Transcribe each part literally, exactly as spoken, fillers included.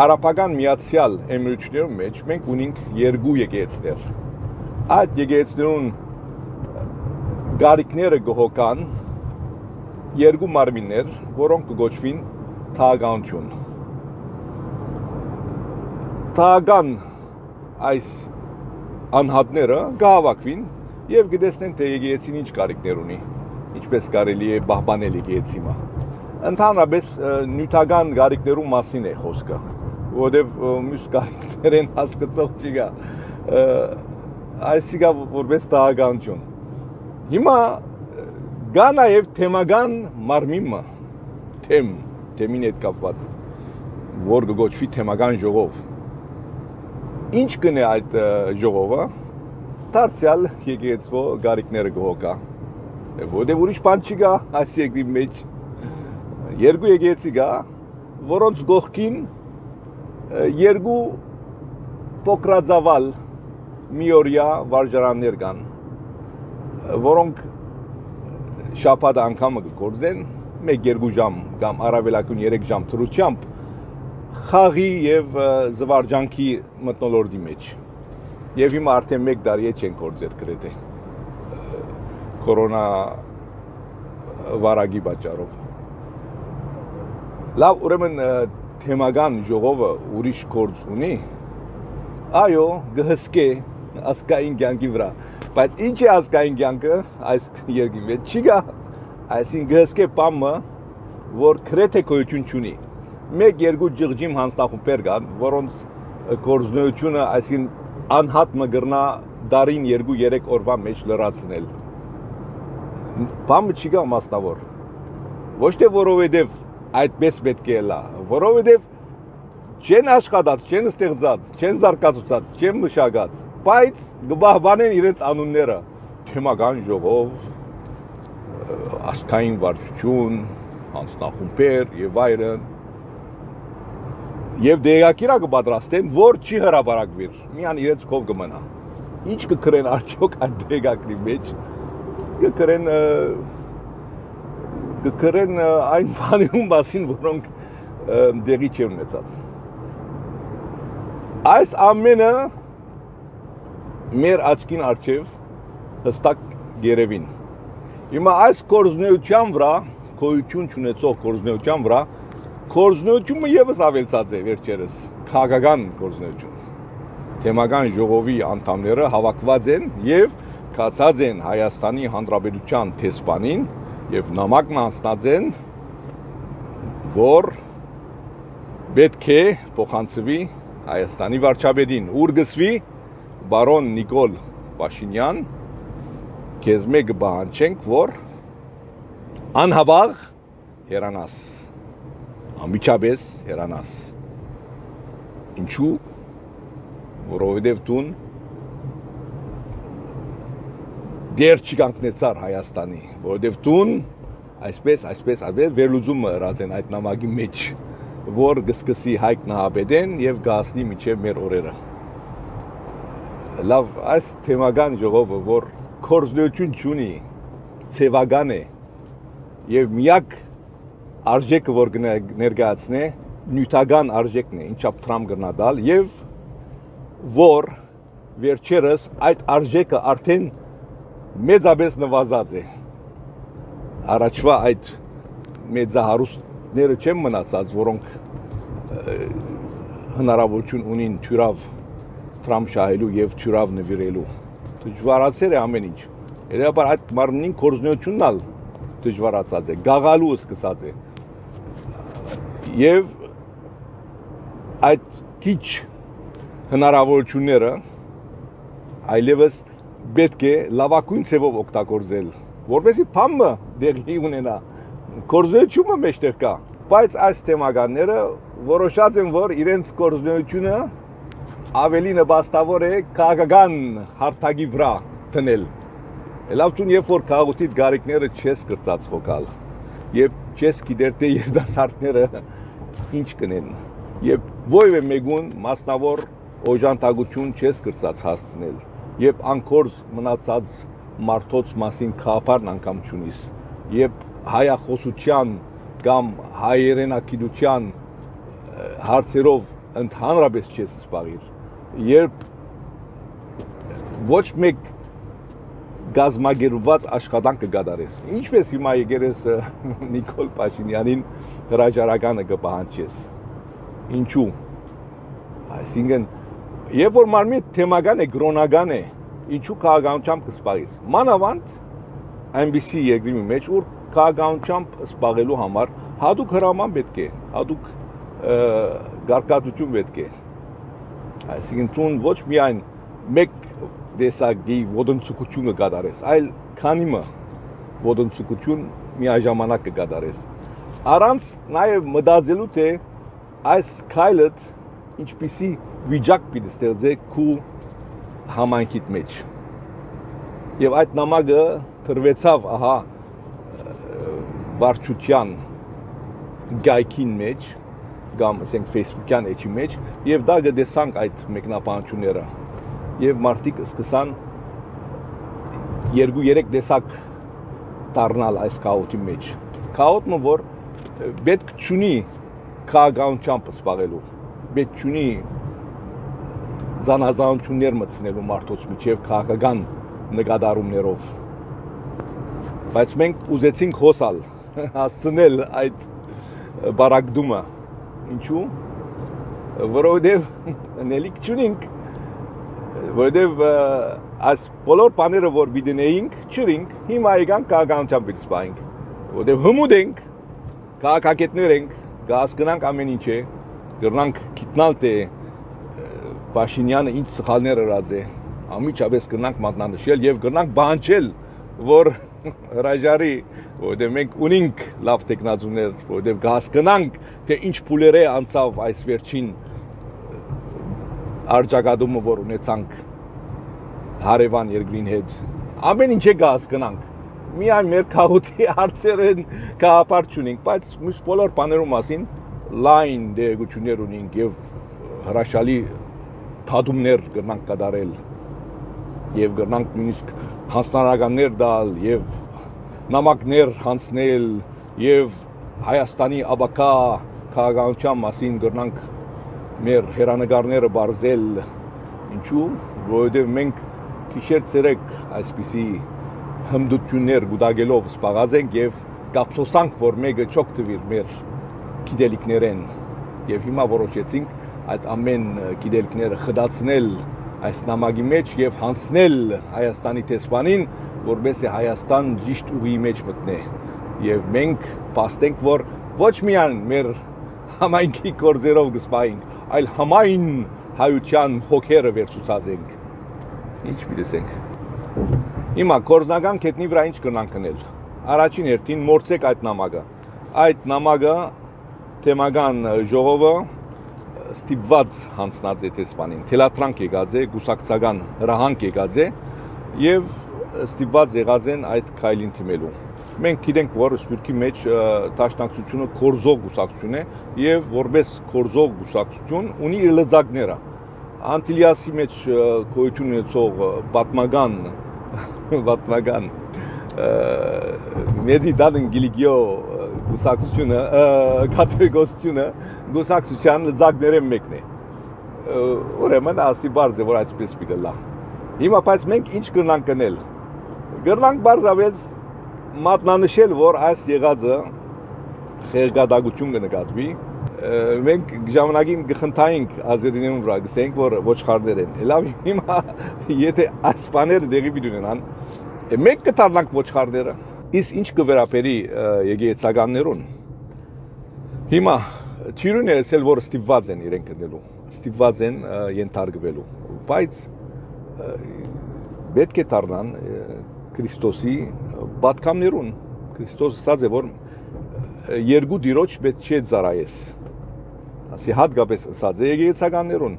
Հարաբական միացյալ էմիրություններում մեջ մենք ունենք երկու եկեղեցիներ։ Այդ եկեղեցիներուն գարիկները գոհական երկու մարմիններ, որոնք կգոչվին թագանություն։ Թագան այս անհատները կհավաքվին եւ կտեսնեն թե եկեղեցին ինչ կարիքներ ունի, ինչպես կարելի է պահպանել եկեղեցիմը։ Ընդհանրապես նյութական գարիկներու մասին է խոսքը, որովհետեւ մյուս գարիկներեն հասկացող չկա, այսիկա որպես թագանություն։ Հիմա կա նաեւ թեմական մարմինը, թեմ, թեմին հետ կապված, որ կգոչվի թեմական ժողով։ Ինչ կնե այդ ժողովը, դարձյալ եկեղեցվո գարիկները գողոկա, որովհետև ուրիշ բան չկա այս երկրի մեջ, երկու եկեղեցի կա, որոնց գողքին երկու փոքրաձավալ միօրյա վարժարաններ կան, որոնք շաբաթ անգամը կգործեն, մեկ-երկու ժամ կամ առավելագույն երեք ժամ թրությամբ խաղի եւ զվարճանքի մթնոլորտի մեջ։ Եվ հիմա արդեն մեկ տարի է չեն գործեր գրեթե կորոնա վարագի պատճառով։ Լավ, ուրեմն թեմական ժողովը ուրիշ գործ ունի, այո, գհսկե ազգային կյանքի վրա, բայց ինչ է ազգային կյանքը այս երկրի մեջ չկա, այսինքն գհսկե բամը, որ գրեթե գոյություն չունի։ Մեկ-երկու ջղջիմ հանձնախումբեր կան, որոնց գործունեությունը, այսինքն անհատ մգրնա դարին երկու-երեք օրվա մեջ լրացնել։ Բամը չկա մասնավոր։ Ոչ թե որովհետև այդպես պետք է լա, որովհետև չեն աշխատած, չեն ստեղծած, չեն զարգացած, չեն մշակած, բայց կբահբանեն իրենց անունները, թեմական ժողով, ազգային վարչություն, հանձնախումբեր եւ այլն։ Եվ դեղակիրա կպատրաստեն, որ չի հրապարակվիր, միան իրենց կով կմնա։ Ինչ կգրեն արդյոք այդ դեղակրի մեջ, կգրեն կգրեն այն բաներուն մասին, որոնք դեղի չեն ունեցած։ Այս ամենը մեր աչքին առջև հստակ երևին։ Հիմա այս գործունեության վրա, գոյություն չունեցող գործունեության վրա, գործունեությունը եւս ավելացած է վերջերս, քաղաքական գործունեություն։ Թեմական ժողովի անդամները հավաքված են եւ կացած են Հայաստանի Հանրապետության տեսփանին եւ նամակն անցնած են, որ պետք է փոխանցվի Հայաստանի վարչապետին, ուր գսվի բարոն Նիկոլ Փաշինյան, քեզ մեկ բանջենք, որ անհաբաղ հեռանաս, ամիջապես հեռանաս։ Ինչու՞, որովհետև դուն դեր չկանգնեցար Հայաստանի, որովհետև դուն այսպես, այսպես, այսպես վերլուծումը հրած են այդ նամակի մեջ, որ գսկսի Հայկ Նահապետեն եւ գասնի միջև մեր օրերը։ Լավ, այս թեմական ժողովը, որ գործունեություն չունի, ցեվական է եւ միակ արժեքը, որ ներկայացնե, նյութական արժեքն է, ինչա Թրամփ գնադալ եւ որ վերջերս այդ արժեքը արդեն մեծապես նվազած է։ Առաջվա այդ մեծահարուստները չեն մնացած, որոնք հնարավորություն ունին թյուրավ Թրամփ շահելու եւ թյուրավ նվիրելու։ Դժվարացել է ամեն ինչ։ Երբար այդ մարմնին գործունեությունն ալ դժվարացած է, գաղալու սկսած է։ Եվ այդ քիչ հնարավորությունները այլևս պետք է լավագույն ձևով օգտագործել, որովհետեւ փամը դեղի ունենա, գործունեությունը մեջտեղ կա, բայց այս թեմականները որոշած են, որ իրենց գործունեությունը ավելի նպաստավոր է քաղաքական հարթակի վրա դնել։ Լավ տուն երբ որ քաղաքից գարիկները չես կրծած հոգալ, եւ չես գիտեր թե երդասարտները ինչ կնեն, եւ ովևէ մեկուն մասնավոր օժանդակություն չես կրծած հասցնել, եւ անկորձ մնացած մարդոց մասին խափարն անգամ չունիս, եւ հայախոսության կամ հայերենակիրության հարցերով ընդհանրապես չես սպաղիր, երբ ոչ մեկ գազագերված աշխատանք կգադարես, ինչպես հիմա եկել ես Նիկոլ Փաշինյանին հրաժարականը կպահանջես, ինչու, այսինքն, երբ որ մարմի թեմական է, գրոնական է, ինչու քաղաքականությամբ կսպաղես, մանավանդ այնպիսի երկրի մեջ, որ քաղաքականությամբ սպաղելու համար հատուկ հրաման պետք է, հատուկ գարկատություն պետք է, այսինքն տուն ոչ միայն մեկ դեսագի ոդնցուկություն կգադարես, այլ քանիմը ոդնցուկություն միաժամանակ կգադարես, առանց նաև մտածելու թե այս քայլդ ինչպիսի վիճակ պիտի ստեղծե քու համայնքիդ մեջ, և այդ նամակը տրվեցավ ահա վարչության գայքին մեջ, կամ ասենք Facebook-յան էջի մեջ, և դա գտեսանք այդ մեկնաբանությունները, և մարդիկ սկսան երկու-երեք տեսակ դառնալ այս քաոթի մեջ, քաոթը, որ պետք չունի քաղաքականությամբ սպաղելու, պետք չունի զանազանություններ մտցնելու մարդոց միջև քաղաքական նկատառումներով, բայց մենք ուզեցինք հոսալ, հասցնել այդ բարակդումը, ինչու, որովհետև նելիք չունենք, որովհետև այս բոլոր բաները, որ բիդնեինք, չրինք, հիմա եկանք քաղաքականությամբ պիտի սպահենք, որովհետև հմուտ ենք, քաղաքագետներ ենք, կհասկանանք ամեն ինչ է, կգնանք գիտնալ թե Փաշինյանը ինչ սխալներ արած է, անմիջապես կգնանք մատնանշել և կգնանք պահանջել, որ հրաժարի, որովհետև մենք ունենք լավ տեխնացուներ, որովհետև կհասկանանք, թե ինչ փուլեր է անցավ այս վերջին արձակադումը, որ ունեցանք հարևան երկրին հետ, ամեն ինչ է կհասկանանք, միայն մեր քաղաքի հարցերն գաղափար չունենք, բայց մյուս բոլոր բաներու մասին լայն դերակցություններ ունենք և հրաշալի թադումներ կգնանք կատարել և կգնանք նույնիսկ հանձնարարականներ տալ և նամակներ հանձնել և Հայաստանի ապագա քաղաքականության մասին կգնանք մեր հեռանկարները բարձել, ինչու, որովհետև մենք գիշեր-ցերեկ այսպիսի հմտություններ գուտակելով սպառած ենք և կափսոսանք, որ մեկը չօգտվիր մեր գիտելիքներեն և հիմա որոշեցինք այդ ամեն գիտելիքները խտացնել այս նամակի մեջ և հանձնել Հայաստանի տեսփանին, որպեսզի Հայաստան ճիշտ ուղի մեջ մտնե և մենք փաստենք, որ ոչ միայն մեր համայնքի գործերով կսպահենք, այլ համայն հայության հոգերը վերցուցած ենք, ինչ պիտեսենք։ Հիմա գործնական կետնի վրա ինչ կրնանք կնել, առաջին հերթին մորցեք այդ նամակը, այդ նամակը թեմական ժողովը ստիպված հանձնած է տեսփանին, թելատրանք եկած է, գուսակցական հրահանգ եկած է և ստիպված եղած են այդ քայլին դիմելու։ Մենք գիտենք, որ Սփյուռքի մեջ դաշնակցությունը կորզող գուսակցություն է և որպես կորզող գուսակցություն ունի իր լծակները։ Անտիլիասի մեջ գոյություն ունեցող պատմական պատմական Մեդիդան Գիլիգիո գուսակցությունը, կաթողիկոսությունը գուսակցության լծակներեն մեկն է։ Ուրեմն ասի բարձ է, որ այսպես պիտի լա։ Հիմա բայց մենք ինչ կրնանք կնել։ Կրնանք բարձավեց մատնանշել, որ այս եղածը խեղգադագություն կնկատվի։ Մենք ժամանակին կխնդայինք ազերիներուն վրա, գսենք, որ ոչխարներ են։ Լավ, հիմա եթե այս բաները դեղի պիտի ունենան, մենք կդառնանք ոչխարները, իսկ ինչ կվերապերի եկեղեցականներուն։ Հիմա թյուրին է ասել, որ ստիպված են իրենք գնելու, ստիպված են ենթարկվելու, բայց պետք է դառնան Քրիստոսի պատգամներուն։ Քրիստոսը ասած է, որ երկու դիրոջ պետք չէ ծառայես։ Ասի հատկապես ասած է եկեղեցականներուն,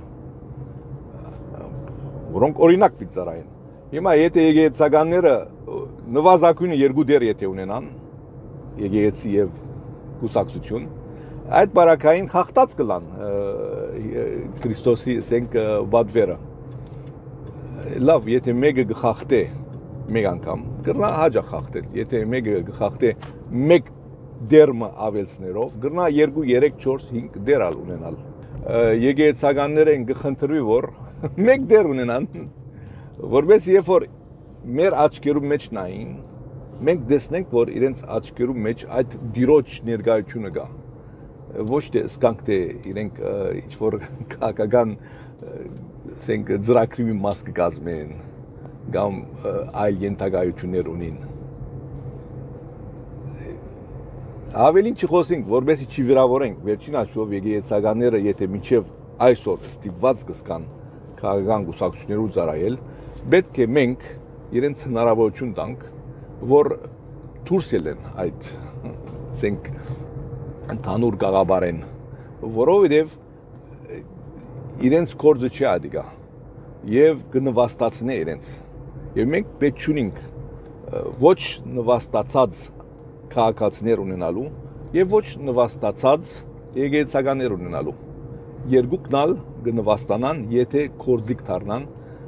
որոնք օրինակ պիտի ծառայեն։ Հիմա եթե եկեղեցականները նվազագույնը երկու դեր եթե ունենան, եկեղեցի և կուսակցություն, այդ բարակային խախտած կլան Քրիստոսի ասենք բադվերը։ Լավ, եթե մեկը գխախտե մեկ անգամ, կրնա հաջող խախտել, եթե մեկը գխախտե մեկ դերմը ավելցներով, կրնա երկու, երեք, չորս, հինգ դեր ալ ունենալ։ եկեղեցականները են գխնդրվի որ մեկ դեր ունենան որպես երբ որ մեր աչքերու մեջ նային մենք տեսնենք որ իրենց աչքերու մեջ այդ դիրոջ ներկայությունը կա ոչ թե սկանք թե իրենք ինչ որ քաղաքական ասենք ծրագրի մաս կգազմեն կամ այլ ենթակայություններ ունին Ավելին չխոսենք, որովհետեւ չվիրավորենք, վերջին հաշվով եկեղեցականները, եթե մինչև այսօր ստիպված կսկան քաղաքական գուսակցություններու ծառայել, պետք է մենք իրենց հնարավորություն տանք, որ դուրս ելեն այդ, ասենք, ընդհանուր գաղաբարեն, որովհետեւ իրենց կորձը չի ադիգա եւ կնվաստացնե իրենց։ Եվ մենք պետք չունենք ոչ նվաստացած քաղաքացիներ ունենալու եւ ոչ նվաստացած եկեղեցականներ ունենալու երկուքն ալ կնվաստանան եթե կորձիկ դառնան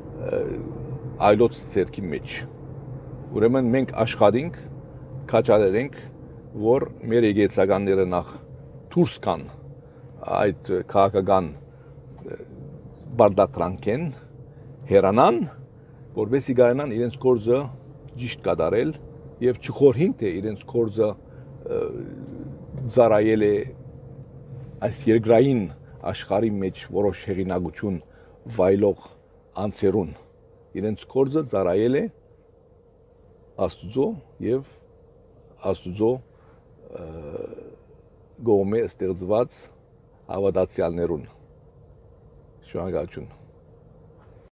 այլոց ցերքի մեջ ուրեմն մենք աշխատենք քաչալենք որ մեր եկեղեցականները նախ դուրս կան այդ քաղաքական բարդատրանքեն հերանան որովհետեւ գայանան իրենց կորձը ճիշտ կատարել եւ չխորհին թե իրենց կորձը ծառայել է այս երկրային աշխարհի մեջ որոշ հեղինակություն վայելող անձերուն իրենց կորձը ծառայել է Աստուծո եւ Աստուծո գոմե ստեղծված հավատացյալներուն շնորհակալություն